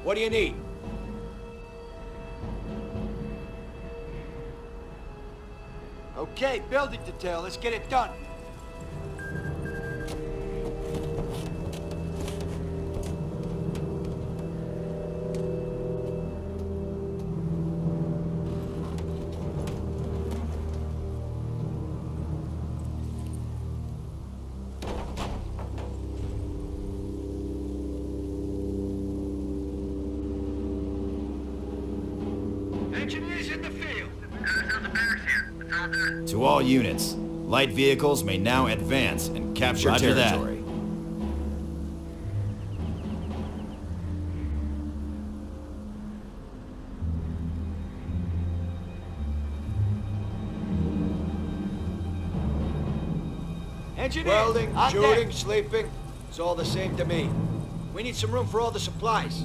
What do you need? Okay, building detail. Let's get it done. Engineers in the field. To all units, light vehicles may now advance and capture territory. Engineers, welding, shooting, sleeping, it's all the same to me. We need some room for all the supplies.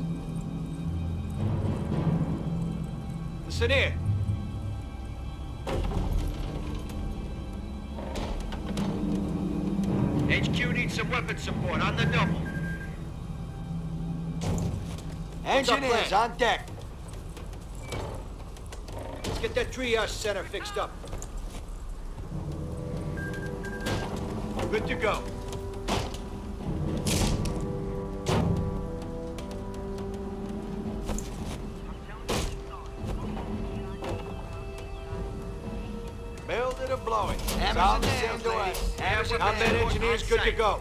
Listen here. HQ needs some weapon support on the double. Engineers on deck. Let's get that triage center fixed up. Good to go. Build it or blow it. Sound the same to us. Combat engineers good to go.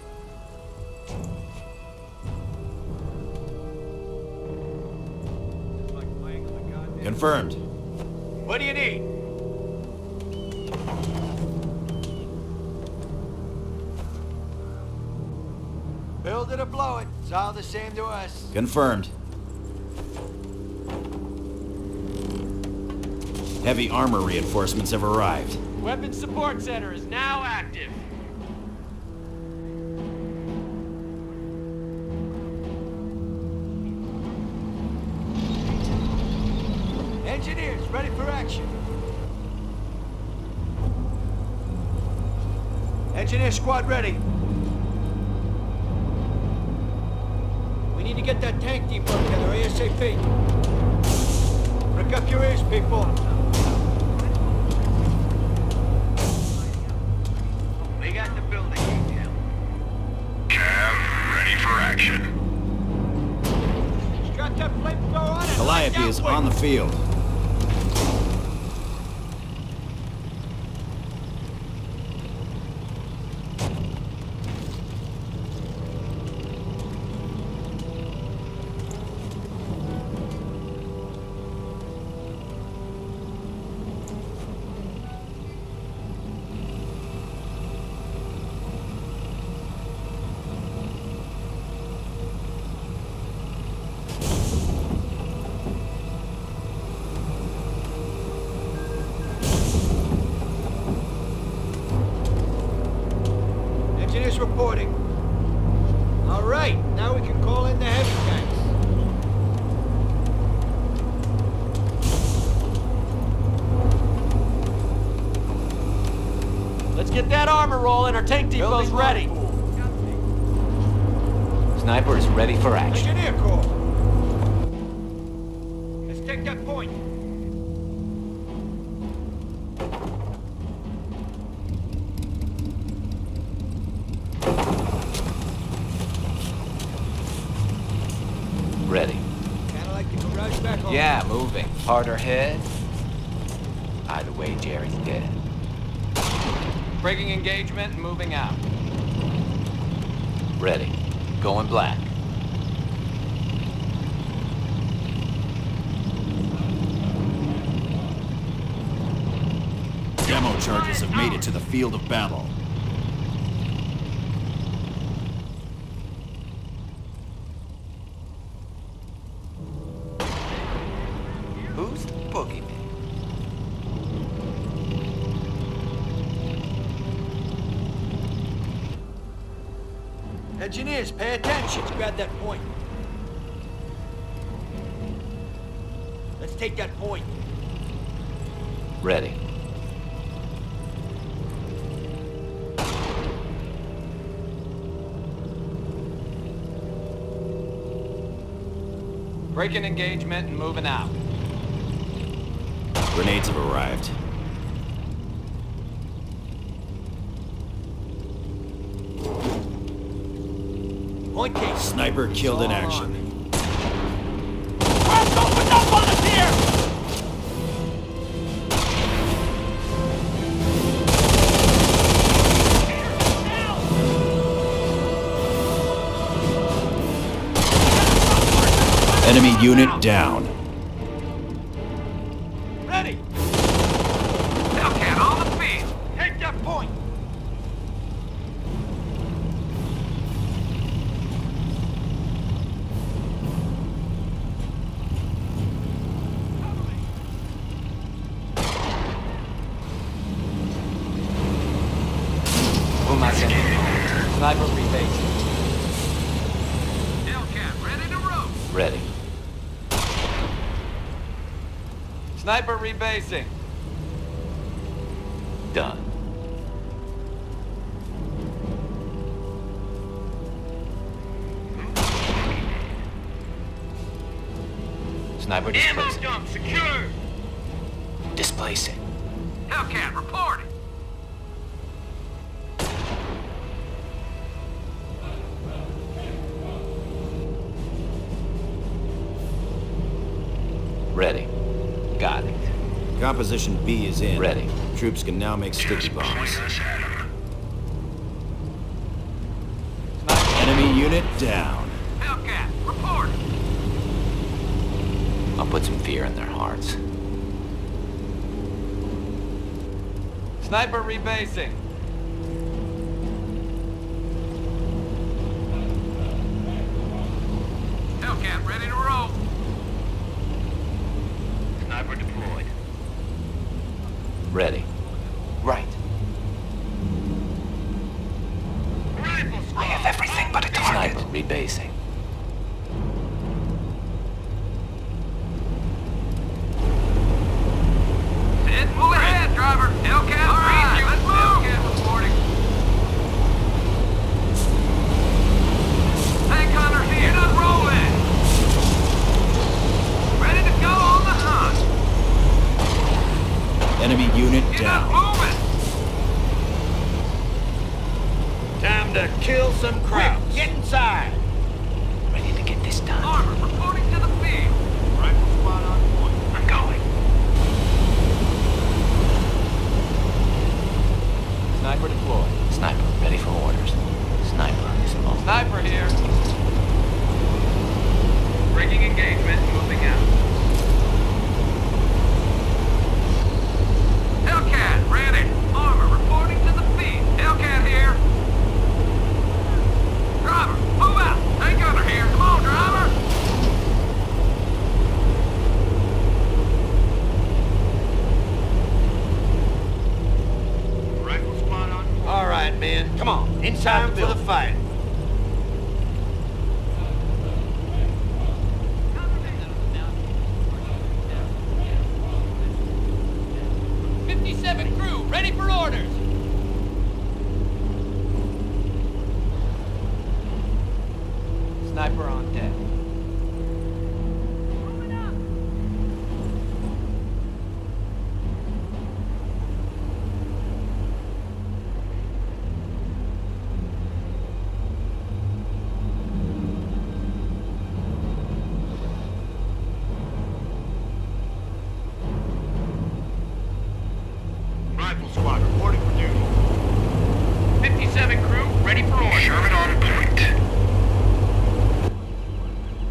Confirmed. What do you need? Build it or blow it. It's all the same to us. Confirmed. Heavy armor reinforcements have arrived. Weapons Support Center is now active. Engineers, ready for action. Engineer squad ready. We need to get that tank depot together ASAP. Prick up your ears, people. We got the building detail. Cav, ready for action. Got that flamethrower on it. Calliope is on the field. Engineers reporting. All right, now we can call in the heavy tanks. Let's get that armor rolling. Our tank depot's ready. Sniper is ready for action. Engineer call. Let's take that point. Ready. Kinda like the garage back home. Yeah, moving. Harder head. Either way, Jerry's dead. Breaking engagement and moving out. Ready. Going black. Demo charges have made it to the field of battle. Who's the boogeyman? Engineers, pay attention. Let's grab that point. Let's take that point. Ready. Breaking engagement and moving out. Grenades have arrived. Point case. Sniper killed in action. Open up on us here! Enemy unit down. Ready! Hellcat on the field! Take that point! Who am I sending? Sniper rebasing. Hellcat ready to roll! Ready. Sniper rebasing. Done. Sniper displacing. dump secured! Displacing. Hellcat reporting. Ready. Got it. Composition B is in. Ready. Troops can now make sticky bombs. Enemy unit down. Hellcat reporting. I'll put some fear in their hearts. Sniper rebasing. Hellcat ready to roll. Sniper deployed. Ready. Right. Rifle squad! I have everything but a target. Sniper rebasing. Sid, move ahead, driver. Hellcat, all right, let's move. Hellcat reporting. Tank hunters here, not rolling. Ready to go on the hunt. Enemy unit Get up, down. moving. Time to kill some crowds. Get inside! Ready to get this done. Armor reporting to the field. Rifle squad on point. I'm going. Sniper deployed. Sniper ready for orders. Sniper is mobile. Sniper here. Breaking engagement, moving out. Hellcat, ready. Armor reporting to the field. Hellcat here. Driver, move out. Tank hunter here. Come on, driver. Rifle squad on point. All right, men. Come on. Inside for the fight. Crew, ready for orders. Sniper on deck. Rifle squad reporting for duty. 57 crew, ready for orders. Sherman on point.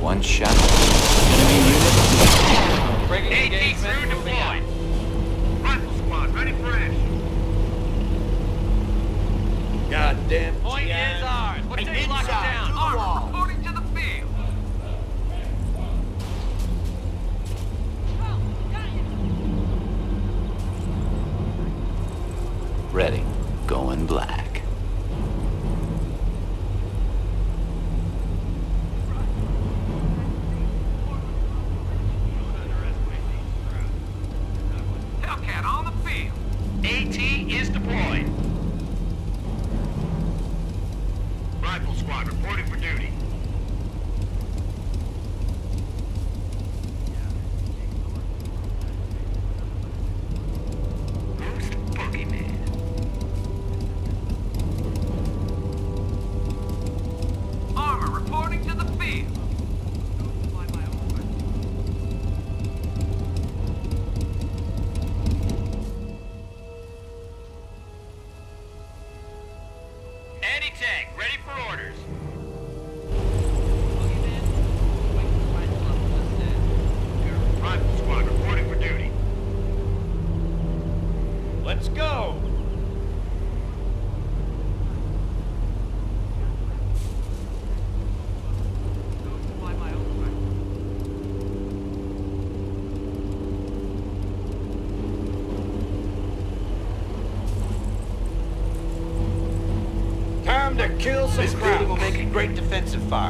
One shot. Enemy unit. Breaking engagement, moving out. Rifle squad, ready for action. Goddamn Point is ours. What do you lock it down? Armor, reporting to the field. Ready. Going black. Hellcat on the field. AT is deployed. Rifle squad reporting for duty. Who's the boogeyman? Armor reporting to the field. Anti-tank, ready for orders. Rifle squad reporting for duty. Let's go! Time to kill some This crowds. building will make a great defensive fire.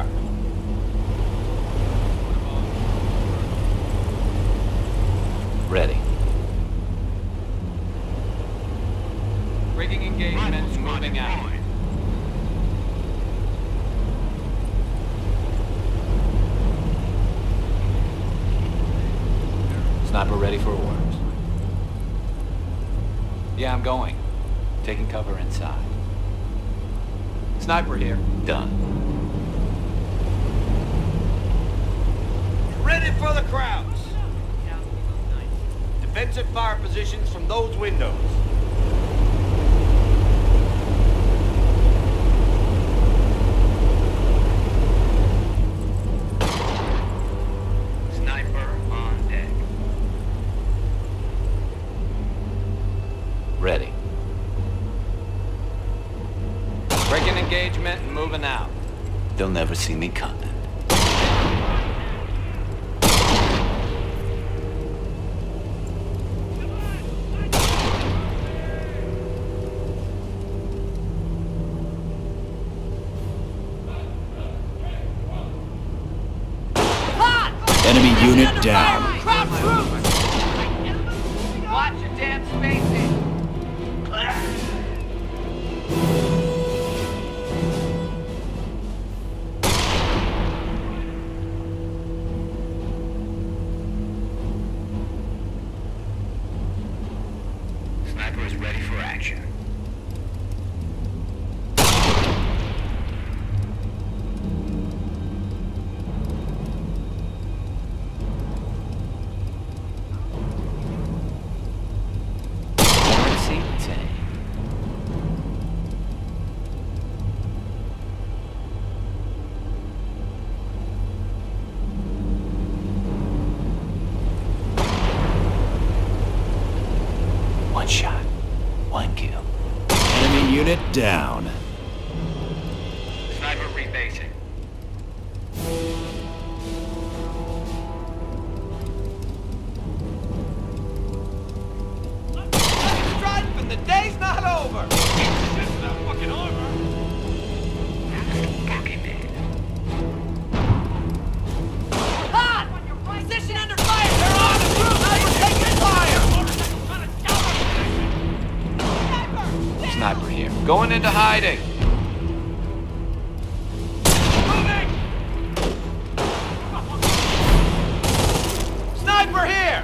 Ready. Breaking engagement, moving out. Sniper ready for orders. Yeah, I'm going. Taking cover inside. Sniper here. Done. Ready for the crowds. Defensive fire positions from those windows. Sniper on deck. Ready. Breaking engagement and moving out. They'll never see me coming. Enemy unit down. Watch your damn spacing. Sniper is ready for action. Currency tank. One shot. One kill. Enemy unit down. Sniper rebasing. Striping, the day's not over. This is not fucking armor. Hot! Position under fire. They're on the roof. We're taking fire. Sniper here. Going into hiding. Moving. Sniper here.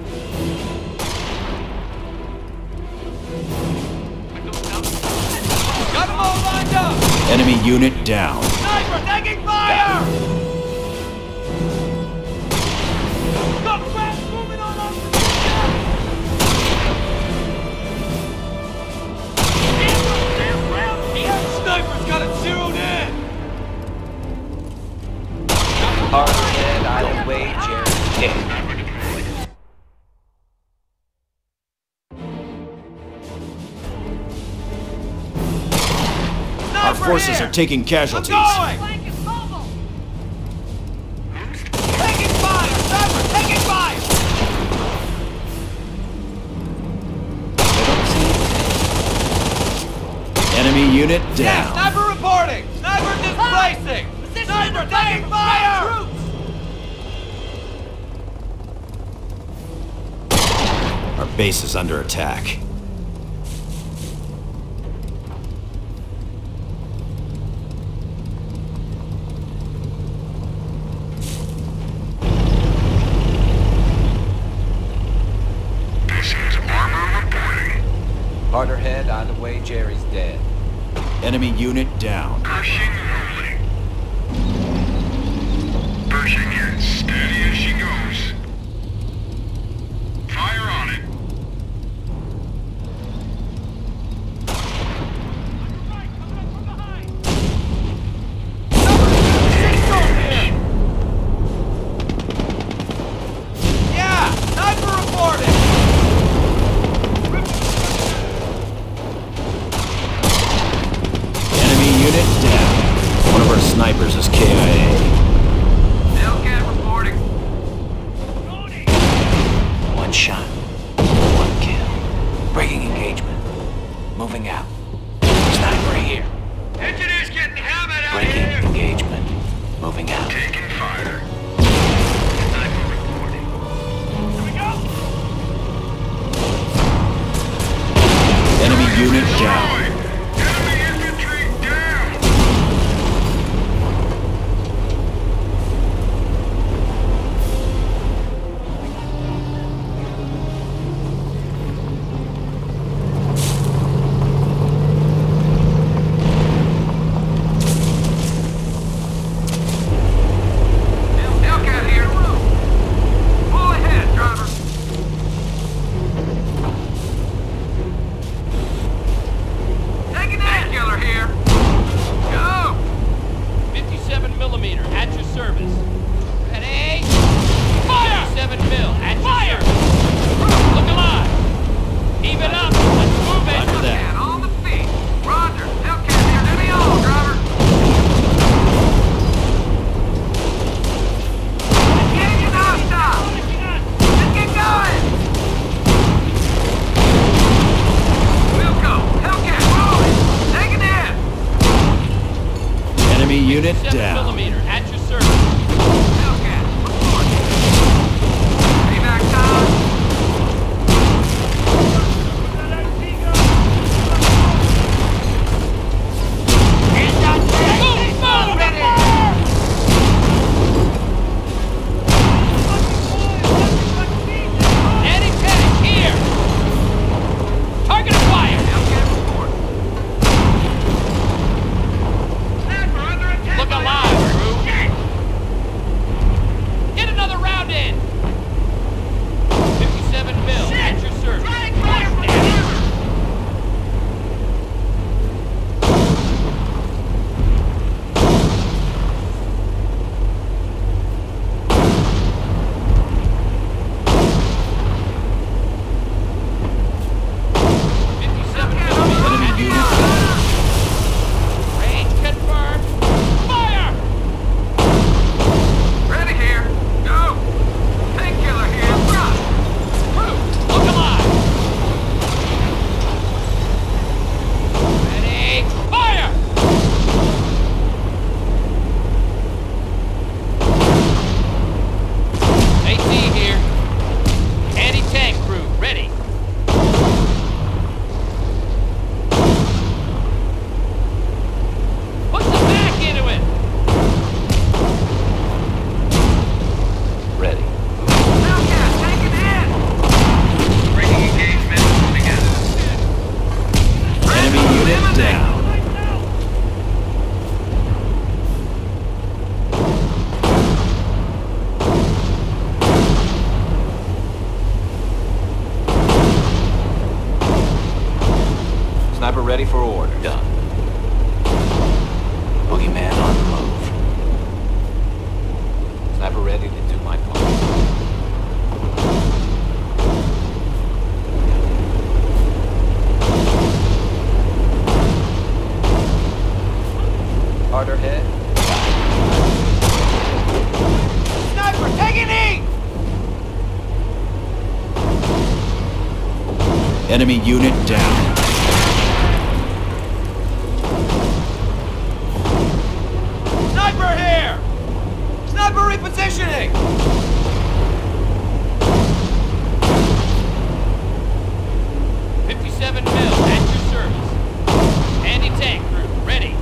Got them all lined up. Enemy unit down. Sniper taking fire. Got crap moving on us. Sniper's got it zeroed in. Hard ahead, either way, Jerry's dead. Our forces are taking casualties. Flank is mobile! Taking fire! Sniper, taking fire! Enemy unit down. Sniper reporting! Sniper displacing! Sniper taking fire! Our base is under attack. Hard ahead, either way, Jerry's dead. Enemy unit down. Pushing rolling. Pushing it, steady as she goes. Fire on it. Yeah! Sniper reporting! Enemy unit down. One of our snipers is KIA. Hellcat reporting. One shot, one kill. Breaking engagement. Moving out. Sniper here. Engineers getting hammered out Breaking here. engagement. Moving out. Taking fire. Sniper reporting. Here we go. Enemy unit down. Enemy infantry down. Hellcat here. Pull ahead, driver. Taking that killer here. Go. 57 millimeter at your service. Ready? Fire! 57 mil at your service. Look alive. Keep it up. Let's move it. Roger that. Hellcat on the feet. Roger. Hellcat here. Let me on, driver. Engaging hostile. Let's get going. We'll go. Hellcat rolling. Taking in. Enemy unit 7 down. millimeter at your service. Hellcat, report. Payback time. Anti-tank here. Target acquired. Hellcat report. Sniper under attack. Look alive, crew. Get another round in. 57 mil at your service. Enemy unit down. Range confirmed. Fire! Ready here. Go. Tank killer here. Front. Crew, look alive. Ready? Fire! AT here. Anti-tank crew, ready. Put the back into it. Ready. Hellcat taking in. Breaking engagement. Moving out. Enemy unit down. Sniper ready for order. Done. Boogeyman on the move. ready to do my part. Harder head. Sniper, take an aim! Enemy unit down. Sniper here! Sniper repositioning! 57 mil at your service. Anti-tank crew, ready.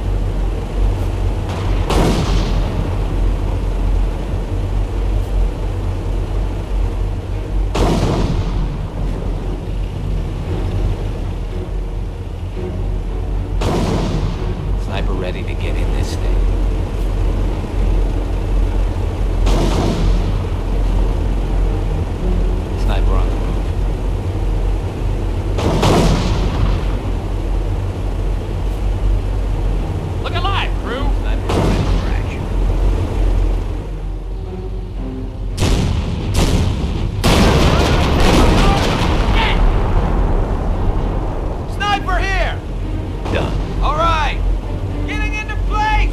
Sniper ready to get in this thing. Sniper on the move. Look alive, crew. Sniper ready for action. Sniper here! Done. All right! Getting into place!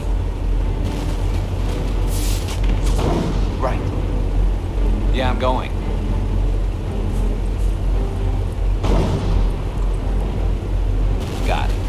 Right. Yeah, I'm going. Got it.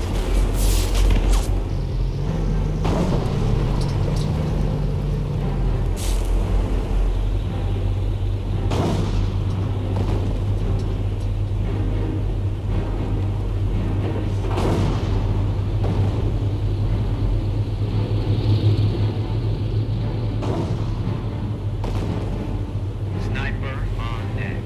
Sniper on deck.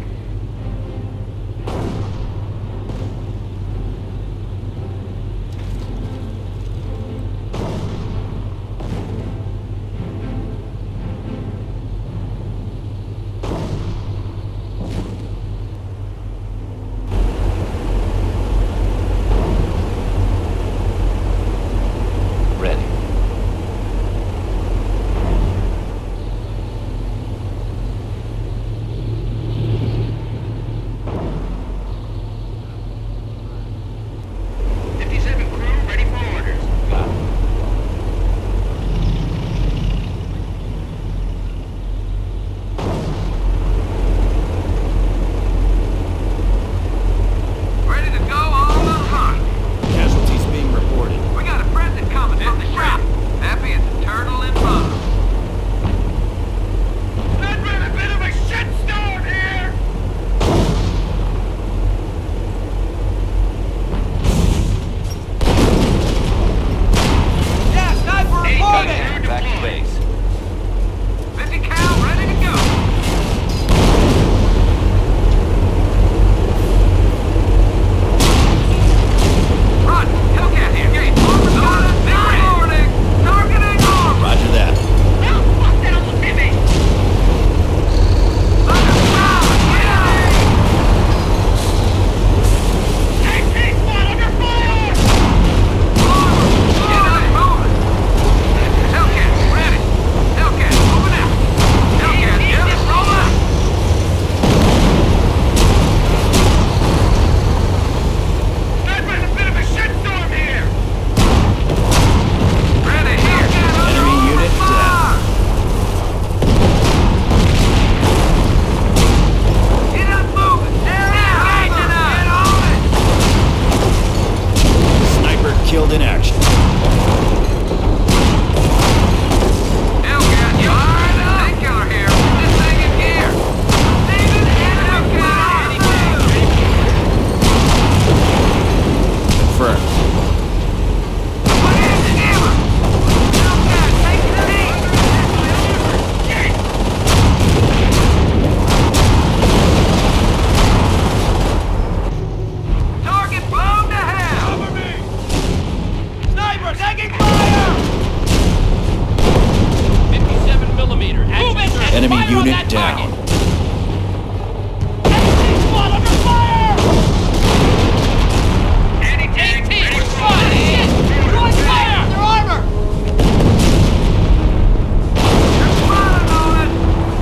Ready. Got it. Ready to go on the hunt. Casualties being reported. We got a present coming from the shop. Happy as a turtle in mud. That's been a bit of a shitstorm here! Yeah, sniper reporting! Back to base. 50 cal, ready to go. Run! Hellcat here! Gate, armor started! Big warning! Targeting armor! Roger that. Enemy unit down. Sniper killed in action. Confirmed. Target blown to hell! Cover me! Sniper taking fire! 57 millimeter at your service. Enemy Fire on unit that down. target. Anti-tank, AT, respond! Shit! Throwing fire! Their armor! Respond on it!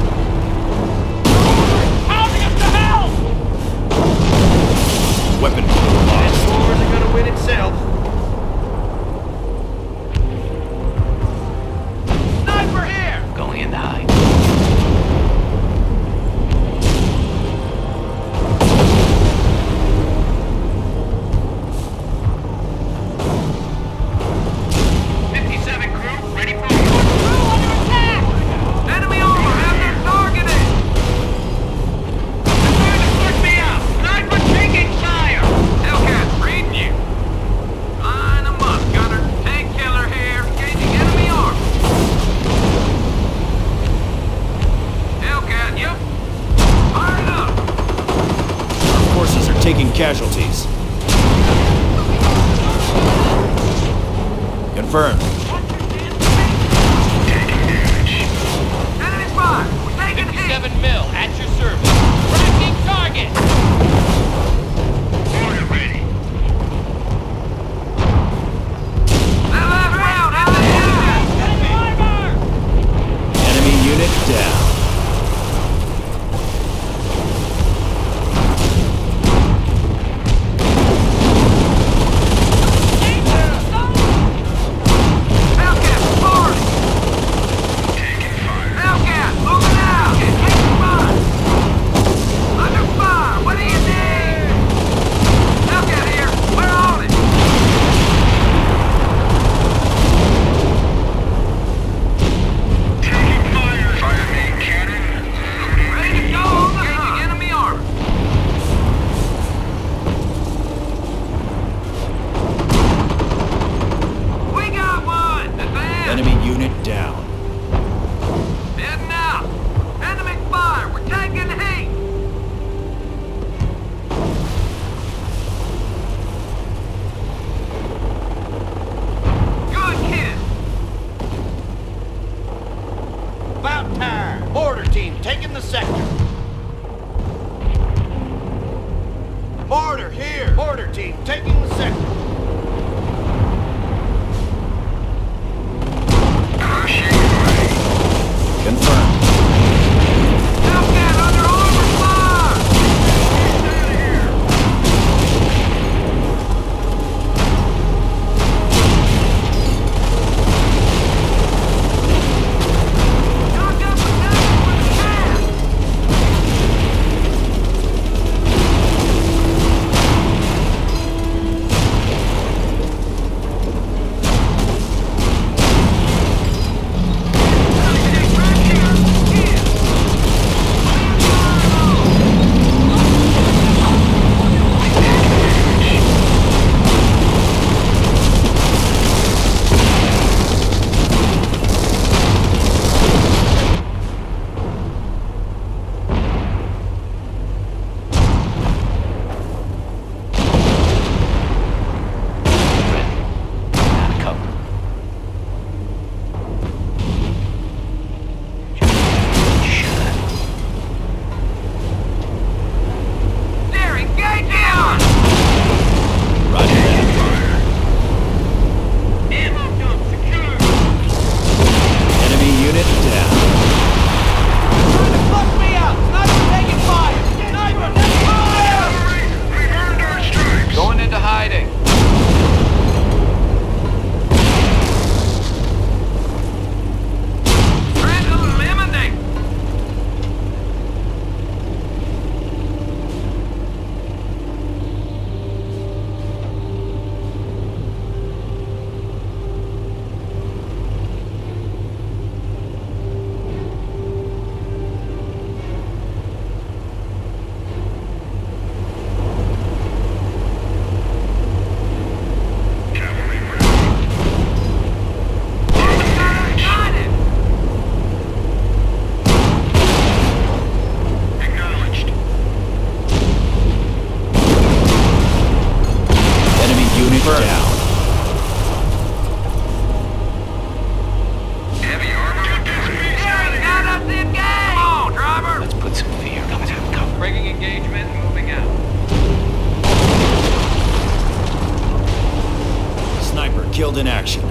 taking casualties. Confirmed. Enemy fire! We're taking hit! 57 mil at your service. Tracking target! Order ready. That last round, how the Enemy unit down. Hellcat, forward! Taking fire. Hellcat, moving out! Taking fire! Under fire! What do you need? Hellcat here! We're on it! Taking fire! Fire main cannon. Ready to go on the hunt. Enemy armor. We got one! Advance! Enemy unit down. Heading out! Enemy fire! We're taking heat! Good kill! About time. Mortar team taking the sector. Mortar here. Mortar team taking the sector. Confirmed. Hellcat under armor fire! Get out of here! Knock up the tank with the can! Out of cover. Shut. There, engage on! Roger that. Ammo dump secured! Enemy unit down. Trying to flush me out. Sniper taking fire. Sniper taking fire. We earned our stripes! Going into hiding. Trying to eliminate! Cavalry ready. United! Acknowledged. Enemy unit down. Heavy armor. Got us engaged! Come on, driver! Let's put some fear. Coming out of cover. Breaking engagement, moving out. Sniper killed in action.